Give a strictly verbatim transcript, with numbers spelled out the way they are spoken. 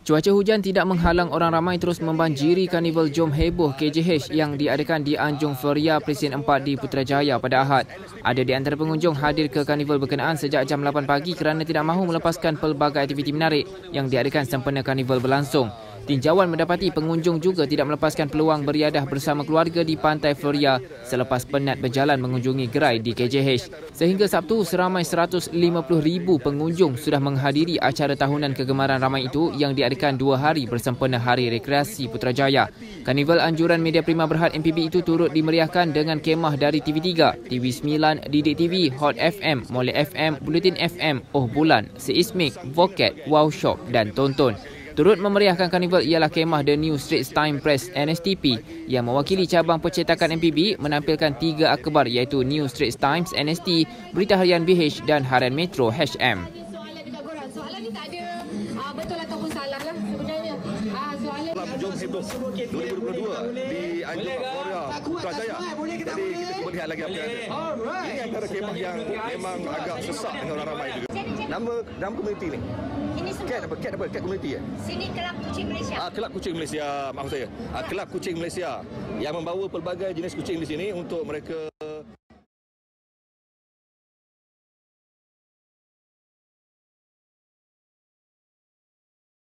Cuaca hujan tidak menghalang orang ramai terus membanjiri Karnival Jom Heboh K J H yang diadakan di Anjung Feria Presiden empat di Putrajaya pada Ahad. Ada di antara pengunjung hadir ke karnival berkenaan sejak jam lapan pagi kerana tidak mahu melepaskan pelbagai aktiviti menarik yang diadakan sempena karnival berlangsung. Tinjauan mendapati pengunjung juga tidak melepaskan peluang beriadah bersama keluarga di Pantai Feria selepas penat berjalan mengunjungi gerai di K J H. Sehingga Sabtu, seramai seratus lima puluh ribu pengunjung sudah menghadiri acara tahunan kegemaran ramai itu yang diadakan dua hari bersempena Hari Rekreasi Putrajaya. Karnival anjuran media prima berhad M P B itu turut dimeriahkan dengan kemah dari T V tiga, T V sembilan, Didik T V, Hot F M, Molek F M, Buletin F M, Oh Bulan, Seismik, Voket, Wow Shop dan Tonton. Turut memeriahkan karnival ialah kemah The New Straits Times Press N S T P yang mewakili cabang percetakan M P B menampilkan tiga akhbar iaitu New Straits Times N S T, Berita Harian B H dan Harian Metro H M. Soalan ni tak ada uh, betul ataupun salah lah sebenarnya. Uh, soalan Jom Heboh dua ribu dua puluh dua di Anjung Feria Putrajaya. Jadi kita cuba lihat lagi apa yang ada. Ini antara kemah yang memang agak sesak dengan orang ramai juga. Nama nama komuniti ni? ini semua. Cat apa? Cat apa? Cat komuniti ya? Sini Kelab Kucing Malaysia. Ah, Kelab Kucing Malaysia, maksud saya. Ah, Kelab Kucing Malaysia yang membawa pelbagai jenis kucing di sini untuk mereka